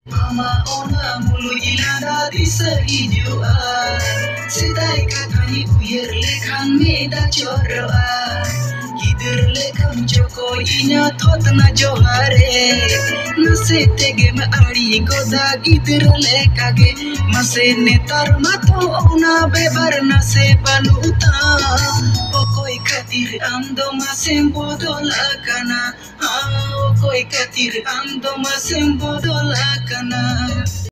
Mama ona mulu ilanda disa hijauan Sedai katani uyir lekan meda coroan Gider lekam joko inya thotna johare Nase tege ma ari goda gider lekage Mase netar mato ona bebar nase banuta Okoi katir amdo masem bodol akana Okoi katir amdo masem bodol akana